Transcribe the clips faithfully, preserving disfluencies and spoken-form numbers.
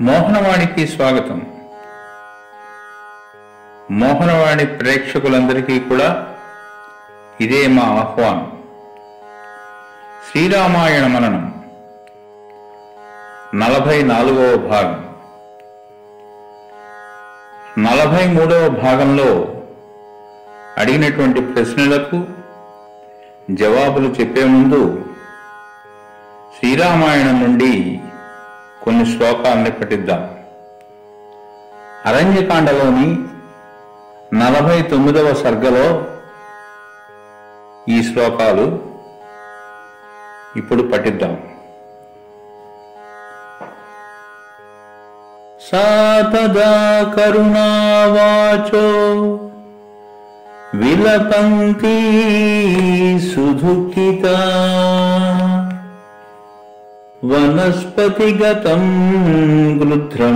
మోహనవాణికి స్వాగతం. మోహనవాణి ప్రేక్షకులందరికీ కూడా ఇదే మా ఆహ్వానం. శ్రీరామాయణ మననం నలభై నాలుగవ భాగం. నలభై మూడవ భాగంలో అడిగినటువంటి ప్రశ్నలకు జవాబులు చెప్పే ముందు శ్రీరామాయణం నుండి కొన్ని శ్లోకాలని పఠిద్దాం. అరణ్యకాండలోని నలభై తొమ్మిదవ సర్గలో ఈ శ్లోకాలు ఇప్పుడు పఠిద్దాం. సా తదా కరుణావాచో విలపంతి సుదుఃఖితా వనస్పతిగతం గృధ్రం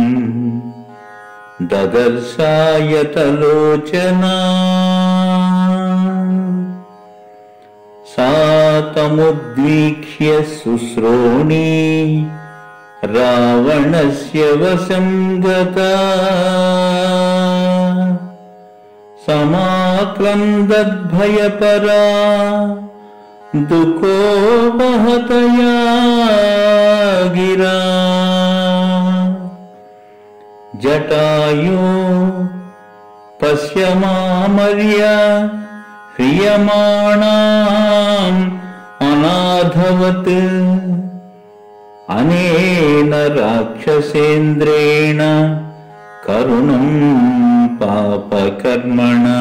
దదర్శాయతలోచనా సా తముద్వీక్ష్య శుశ్రోణీ రావణస్య వశం గతా సమాక్రందద్భయపరా దుఃఖోపహతయా గిరా జటాయో పశ్యమామర్య హ్రియమాణాం అనాథవత్ అనేన రాక్షసేంద్రేణ కరుణం పాపకర్మణా.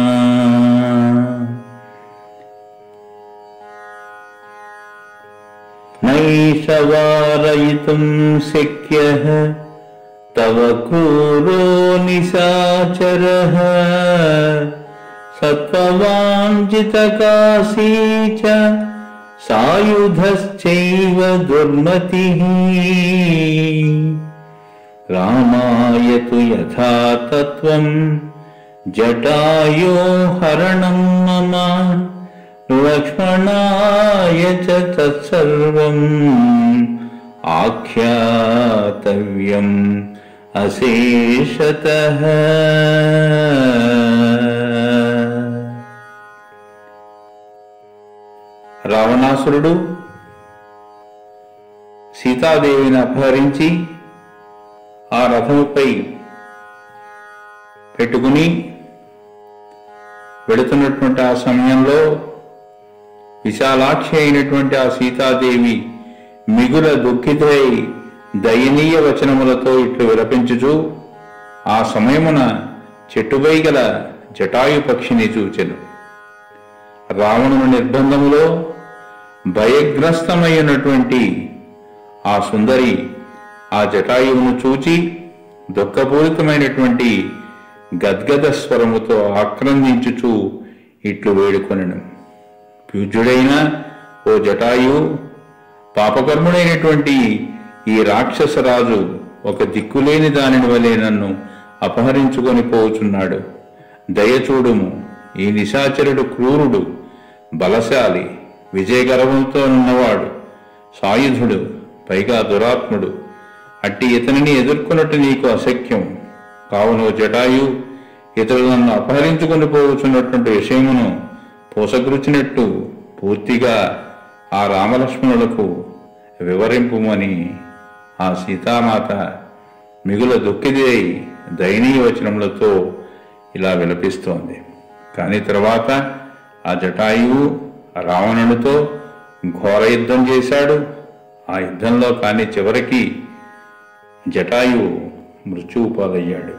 నైష వారయితుం శక్యః తవ క్రూరో నిశాచరః సత్వవాంఛితకాశీ చ సాయుధశ్చైవ దుర్మతిః. రామాయ తు యథా తత్వం జటాయో హరణం మమ లక్ష్మణాయ చ తత్సర్వం ఆఖ్యాతవ్యం అశేషతః. రావణాసురుడు సీతాదేవిని అపహరించి ఆ రథముపై పెట్టుకుని వెళుతున్నటువంటి ఆ సమయంలో విశాలాక్షి అయినటువంటి ఆ సీతాదేవి మిగుల దుఃఖితై దయనీయ వచనములతో ఇట్లు విలపించుచు ఆ సమయమున చెట్టుపై గల జటాయు పక్షిని చూచెను. రావణుని నిర్బంధములో భయగ్రస్తమైనటువంటి ఆ సుందరి ఆ జటాయువును చూచి దుఃఖపూరితమైనటువంటి గద్గద స్వరముతో ఆక్రందించుచు ఇట్లు వేడుకొనెను. పూజ్యుడైన ఓ జటాయు, పాపకర్ముడైనటువంటి ఈ రాక్షసరాజు ఒక దిక్కులేని దానిని వలె నన్ను అపహరించుకొని పోవుచున్నాడు. దయచూడుము. ఈ నిశాచరుడు క్రూరుడు, బలశాలి, విజయగర్వంతో ఉన్నవాడు, సాయుధుడు, పైగా దురాత్ముడు. అట్టి ఇతనిని ఎదుర్కొన్నట్టు నీకు అశక్యం. కావున జటాయు, ఇతడు నన్ను అపహరించుకొని పోవచ్చున్నటువంటి విషయమును పోసగుచ్చినట్టు పూర్తిగా ఆ రామలక్ష్మణులకు వివరింపుమని ఆ సీతామాత మిగుల దుఃఖిదై దయనీయ వచనములతో ఇలా విలపిస్తోంది. కానీ తర్వాత ఆ జటాయువు రావణునితో ఘోర యుద్ధం చేశాడు. ఆ యుద్ధంలో కానీ చివరికి జటాయువు మృత్యువు పాలయ్యాడు.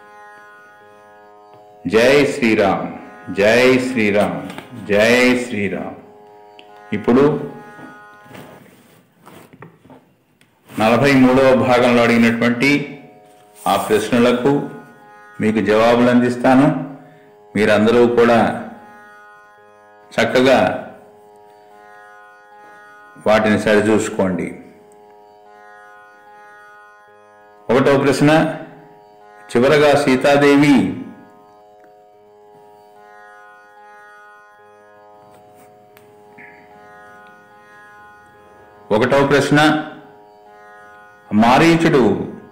జై శ్రీరామ్, జై శ్రీరామ్, జై శ్రీరామ్. ఇప్పుడు నలభై మూడవ భాగంలో అడిగినటువంటి ఆ ప్రశ్నలకు మీకు జవాబులు అందిస్తాను. మీరందరూ కూడా చక్కగా వాటిని సరిచూసుకోండి. ఒకటో ప్రశ్న, చివరగా సీతాదేవి ఒకటవ ప్రశ్న, మారీచుడు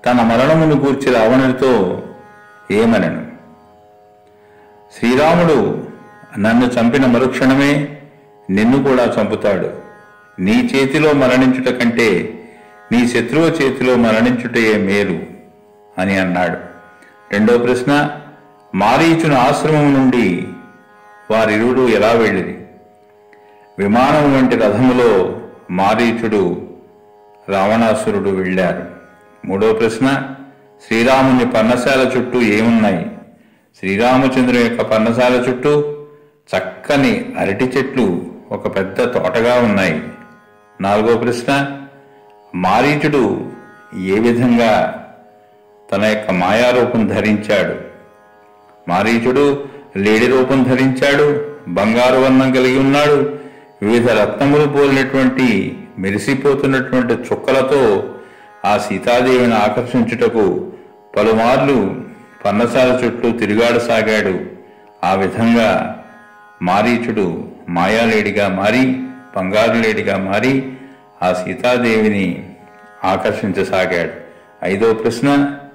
తన మరణమును గూర్చి రావణుడితో ఏమనెను? శ్రీరాముడు నన్ను చంపిన మరుక్షణమే నిన్ను కూడా చంపుతాడు. నీ చేతిలో మరణించుట కంటే నీ శత్రువు చేతిలో మరణించుటయే మేలు అని అన్నాడు. రెండో ప్రశ్న, మారీచుని ఆశ్రమం నుండి వారిరువురు ఎలా వెళ్ళిరి? విమానం వంటి రథములో మారీచుడు రావణాసురుడు వెళ్ళారు. మూడో ప్రశ్న, శ్రీరాముని పర్ణశాల చుట్టూ ఏమున్నాయి? శ్రీరామచంద్రుని యొక్క పర్ణశాల చుట్టూ చక్కని అరటి చెట్లు ఒక పెద్ద తోటగా ఉన్నాయి. నాలుగో ప్రశ్న, మారీచుడు ఏ విధంగా తన యొక్క మాయారూపం ధరించాడు? మారీచుడు లేడి రూపం ధరించాడు, బంగారు వర్ణం కలిగి ఉన్నాడు, వివిధ రత్నములు పోలినటువంటి మెరిసిపోతున్నటువంటి చుక్కలతో ఆ సీతాదేవిని ఆకర్షించుటకు పలుమార్లు పర్ణశాల చుట్టూ తిరుగాడసాగాడు. ఆ విధంగా మారీచుడు మాయాలేడిగా మారి, బంగారు లేడిగా మారి ఆ సీతాదేవిని ఆకర్షించసాగాడు. ఐదో ప్రశ్న,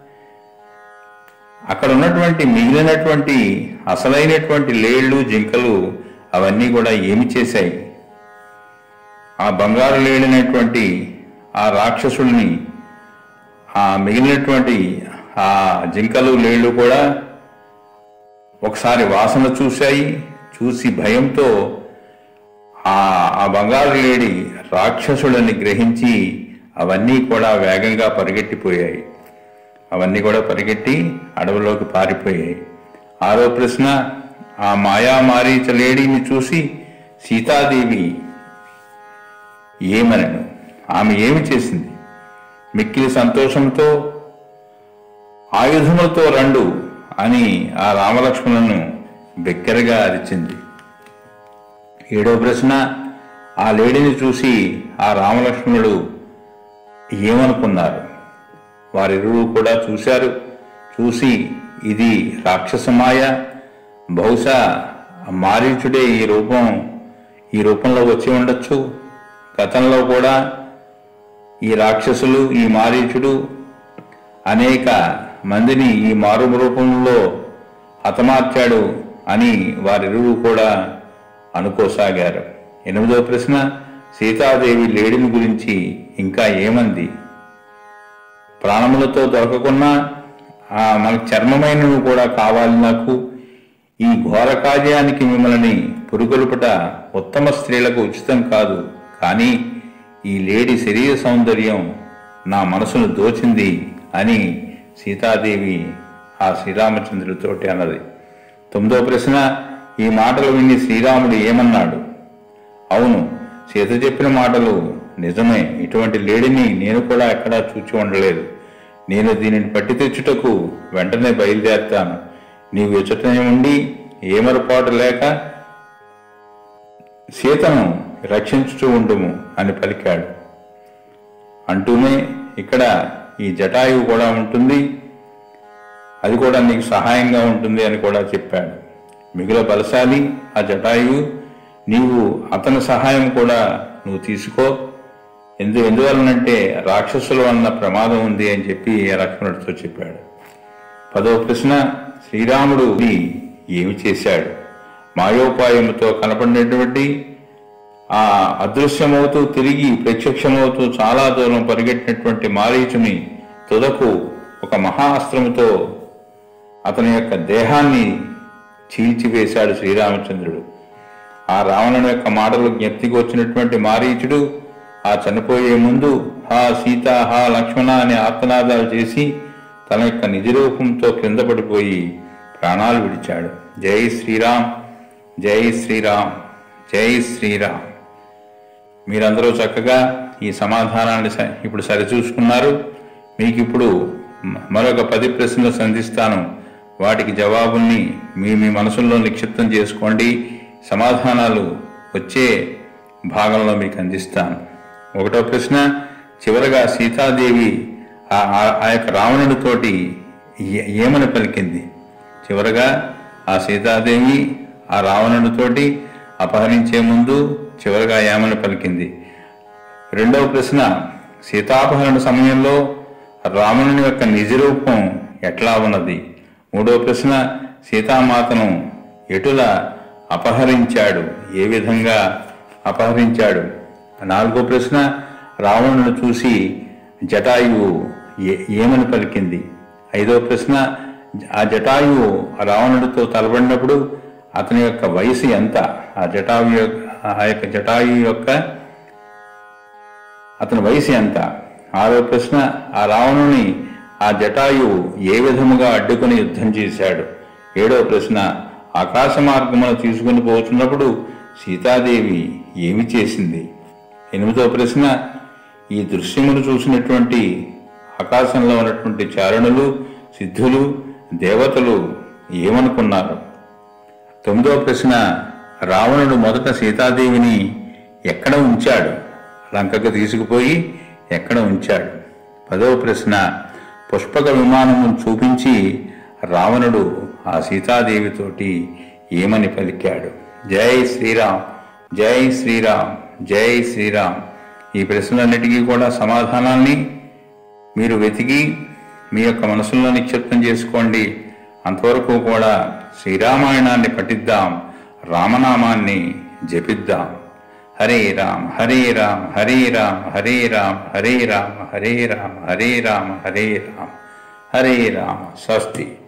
అక్కడ ఉన్నటువంటి మిగిలినటువంటి అసలైనటువంటి లేళ్లు, జింకలు అవన్నీ కూడా ఏమి చేశాయి? ఆ బంగారు లేడినటువంటి ఆ రాక్షసుల్ని ఆ మిగిలినటువంటి ఆ జింకలు, లేళ్లు కూడా ఒకసారి వాసన చూశాయి. చూసి భయంతో ఆ ఆ బంగారు లేడి రాక్షసులని గ్రహించి అవన్నీ కూడా వేగంగా పరిగెట్టిపోయాయి. అవన్నీ కూడా పరిగెట్టి అడవిలోకి పారిపోయాయి. ఆరో ప్రశ్న, ఆ మాయా మారీచ లేడీని చూసి సీతాదేవి ఏమనను? ఆమె ఏమి చేసింది? మిక్కిలి సంతోషంతో ఆయుధములతో రండు అని ఆ రామలక్ష్మణులను బిగ్గరగా అరిచింది. ఏడో ప్రశ్న, ఆ లేడీని చూసి ఆ రామలక్ష్మణుడు ఏమనుకున్నారు? వారిరువురు కూడా చూశారు. చూసి ఇది రాక్షసమాయ, బహుశా మారీచుడే ఈ రూపం ఈ రూపంలో వచ్చి ఉండొచ్చు. గతంలో కూడా ఈ రాక్షసులు, ఈ మారీచుడు అనేక మందిని ఈ మారు రూపంలో హతమార్చాడు అని వారిరువురు కూడా అనుకోసాగారు. ఎనిమిదో ప్రశ్న, సీతాదేవి లేడిని గురించి ఇంకా ఏమంది? ప్రాణములతో దొరకకున్నా ఆ మన చర్మమైనవి కూడా కావాలి నాకు. ఈ ఘోర కార్యానికి మిమ్మల్ని పురుగొలుపుట ఉత్తమ స్త్రీలకు ఉచితం కాదు. కానీ ఈ లేడి శరీర సౌందర్యం నా మనసును దోచింది అని సీతాదేవి ఆ శ్రీరామచంద్రుడితోటి అన్నది. తొమ్మిదో ప్రశ్న, ఈ మాటలు విని శ్రీరాముడు ఏమన్నాడు? అవును, సీత చెప్పిన మాటలు నిజమే. ఇటువంటి లేడిని నేను కూడా ఎక్కడా చూచి ఉండలేదు. నేను దీనిని పట్టి తెచ్చుటకు వెంటనే బయలుదేరుతాను. నీవు ఎచ్చటనే ఉండి ఏమరపాటు లేక సీతను రక్షించుతూ ఉండుము అని పలికాడు. అంటూనే ఇక్కడ ఈ జటాయువు కూడా ఉంటుంది, అది కూడా నీకు సహాయంగా ఉంటుంది అని కూడా చెప్పాడు. మిగుల బలశాలి ఆ జటాయువు, నీవు అతని సహాయం కూడా నువ్వు తీసుకో. ఎందు ఎందువలనంటే రాక్షసుల వలన ప్రమాదం ఉంది అని చెప్పి లక్ష్మణుడితో చెప్పాడు. పదో ప్రశ్న, శ్రీరాముడు ఏమి చేశాడు? మాయోపాయముతో కనపడినటువంటి ఆ అదృశ్యమవుతూ తిరిగి ప్రత్యక్షమవుతూ చాలా దూరం పరిగెట్టినటువంటి మారీచుని తుదకు ఒక మహాస్త్రముతో అతని యొక్క దేహాన్ని చీల్చివేశాడు శ్రీరామచంద్రుడు. ఆ రావణుని యొక్క మాటలు జ్ఞప్తికి వచ్చినటువంటి మారీచుడు ఆ చనిపోయే ముందు హా సీత, హా లక్ష్మణ అనే ఆర్తనాదాలు చేసి తన యొక్క నిజరూపంతో కింద పడిపోయి ప్రాణాలు విడిచాడు. జై శ్రీరామ్, జై శ్రీరామ్, జై శ్రీరామ్. మీరందరూ చక్కగా ఈ సమాధానాన్ని ఇప్పుడు సరిచూసుకున్నారు. మీకు ఇప్పుడు మరొక పది ప్రశ్నలు సంధిస్తాను. వాటికి జవాబుల్ని మీ మీ మనసుల్లో నిక్షిప్తం చేసుకోండి. సమాధానాలు వచ్చే భాగంలో మీకు అందిస్తాను. ఒకటో ప్రశ్న, చివరగా సీతాదేవి ఆ యొక్క రావణుడితోటి ఏమని పలికింది? చివరగా ఆ సీతాదేవి ఆ రావణుడితోటి అపహరించే ముందు చివరగా ఏమని పలికింది? రెండవ ప్రశ్న, సీతాపహరణ సమయంలో రావణుని యొక్క నిజరూపం ఎట్లా ఉన్నది? మూడో ప్రశ్న, సీతామాతను ఎటుల అపహరించాడు, ఏ విధంగా అపహరించాడు? నాలుగో ప్రశ్న, రావణుని చూసి జటాయువు ఏ ఏమని పలికింది? ఐదో ప్రశ్న, ఆ జటాయువు రావణుడితో తలబడినప్పుడు అతని యొక్క వయసు ఎంత? ఆ జటాయు యొక్క ఆ యొక్క జటాయు యొక్క అతని వయసు ఎంత? ఆరో ప్రశ్న, ఆ రావణుని ఆ జటాయువు ఏ విధముగా అడ్డుకుని యుద్ధం చేశాడు? ఏడో ప్రశ్న, ఆకాశ మార్గమును తీసుకుని పోతున్నప్పుడు సీతాదేవి ఏమి చేసింది? ఎనిమిదో ప్రశ్న, ఈ దృశ్యమును చూసినటువంటి ఆకాశంలో ఉన్నటువంటి చారణులు, సిద్ధులు, దేవతలు ఏమనుకున్నారు? తొమ్మిదో ప్రశ్న, రావణుడు మొదట సీతాదేవిని ఎక్కడ ఉంచాడు? లంకకు తీసుకుపోయి ఎక్కడ ఉంచాడు? పదవ ప్రశ్న, పుష్పక విమానము చూపించి రావణుడు ఆ సీతాదేవితోటి ఏమని పలికాడు? జై శ్రీరామ్, జై శ్రీరామ్, జై శ్రీరామ్. ఈ ప్రశ్నలన్నిటికీ కూడా సమాధానాన్ని మీరు వెతికి మీ యొక్క మనసులో నిక్షిప్తం చేసుకోండి. అంతవరకు కూడా శ్రీరామాయణాన్ని పఠిద్దాం, రామనామాన్ని జపిద్దాం. హరే రామ్, హరే రామ్, హరే రామ్, హరే రామ్, హరే రామ్, హరే రామ్, హరే రామ్, హరే రామ్, హరే రామ్. స్వస్తి.